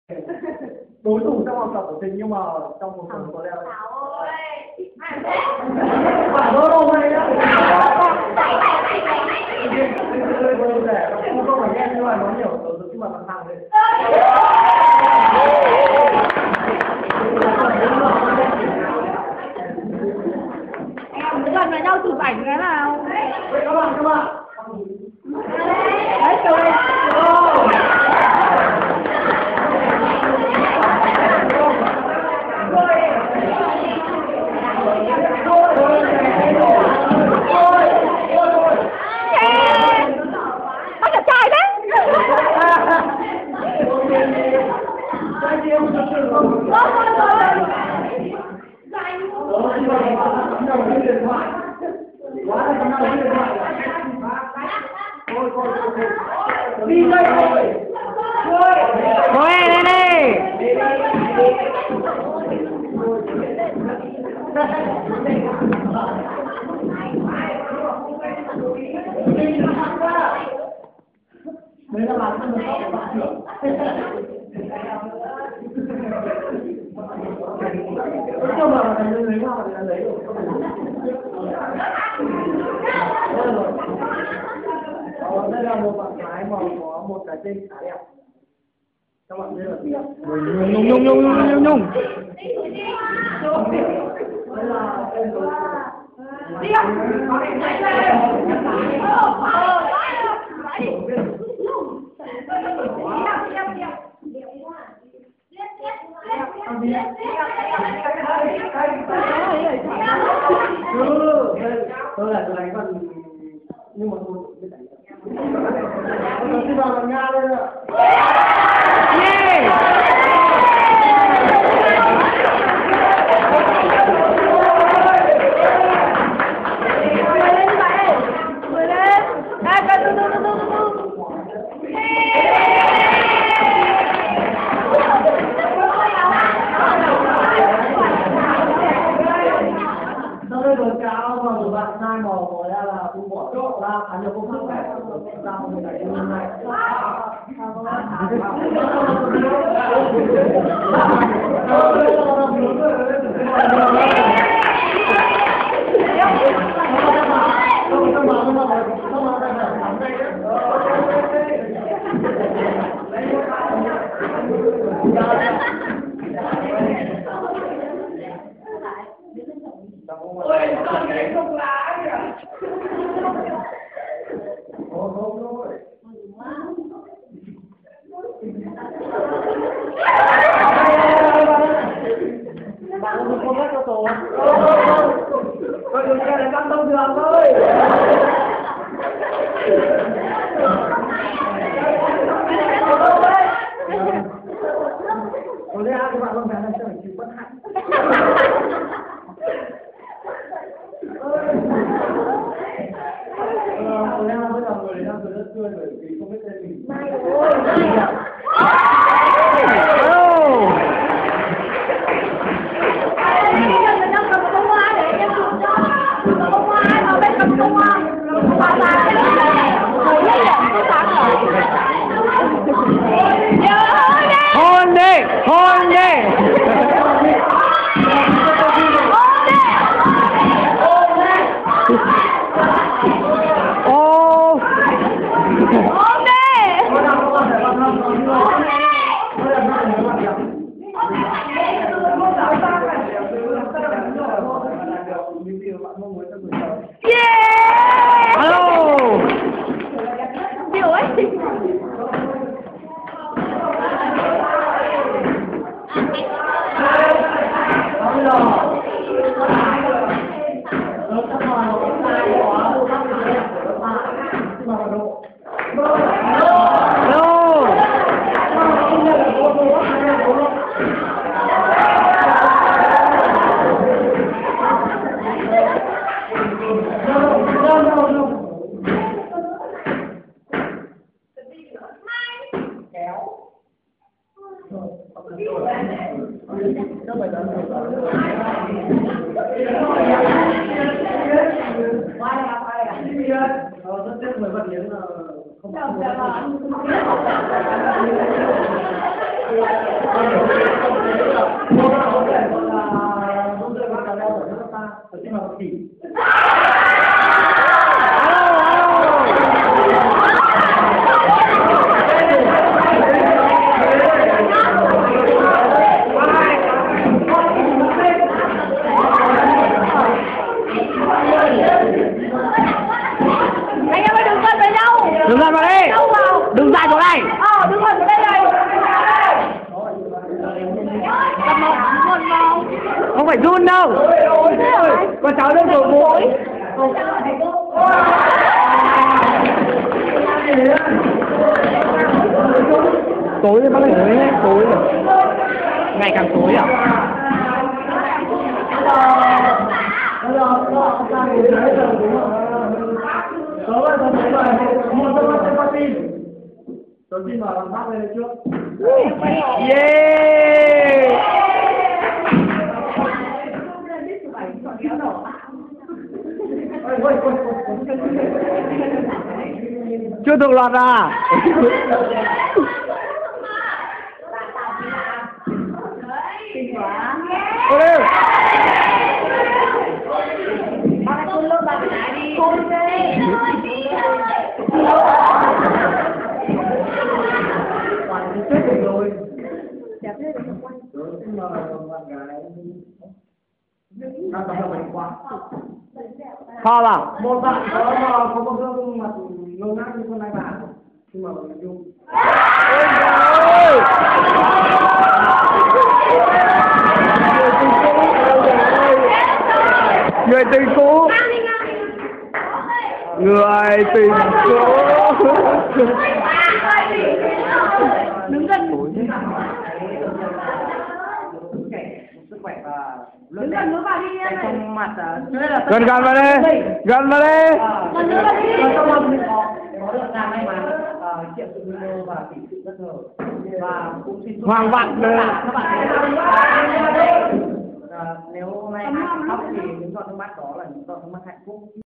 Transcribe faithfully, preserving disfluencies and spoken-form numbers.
đối thủ trong học tập của Tình nhưng mà trong cuộc sống có lẽ là phải đôi đâu này á. Vui vẻ, không không phải nghe nhưng mà nói nhiều từ từ khi mà thằng thằng lên. Em cứ gần với nhau chụp ảnh cái nào. Vậy các bạn các bạn. Đấy từ đây. Bắt được trai đấy. Đi đây thôi. Thôi đây đây. Đấy là bạn thân tóc của bạn trưởng. Chưa mà thầy lấy hoa thì đã lấy rồi. Đây là một bạn gái mà có một cái tên khá đẹp. Các bạn biết là gì ạ? Nhung nhung nhung nhung nhung nhung. Đây là tên của Đi không? tôi là tôi đánh con nhưng mà tôi biết đánh. Tôi xin vào bằng Nga đây ạ. Bạn trai màu có lẽ là cũng bỏ chốt ra khá nhiều công sức này ra một người này như này. Ôi, con này không lá kìa. Ôi, không thôi. Bạn không có hết cho tôi. Tôi đừng nghe là căng thông thường thôi. Có lẽ các bạn không phải là sẽ phải chịu bất hạnh. Ờ, lẽ bây giờ người đang rất tươi bởi vì không biết tên mình. Mai ơi. Hôn đi, hôn đi. Ô. Hôn đi. Yeah. Hello. Điều ấy. Rất tiếc người Văn Yến là không không phải run đâu. Con cháu đang cổ vũ. Tối thì bắt đầu tối đấy, tối rồi. Ngày càng tối à? Tôi xin mời bạn bác lên trước. Yeah! Chưa thuộc lọt à? Ôi đâu? Chết rồi. Xin mời bạn gái. Các bạn là mình qua. Kho vào. Một bạn có có có gương mặt ngông ngác như con này bạn. Xin mời bạn Dung. Người tình cũ. Người tình cũ. Đứng gần. Sức khỏe và Đứng gần nữa vào đi em. trong mặt Gần gần vào đây. Gần vào đây. Gần nữa vào đi. trong lòng mình có có được làm may mắn triệu sự video và tỷ sự bất ngờ và cũng xin chúc Hoàng vạn các bạn các bạn nếu hôm nay ai khóc thì những giọt nước mắt đó là những giọt nước mắt hạnh phúc.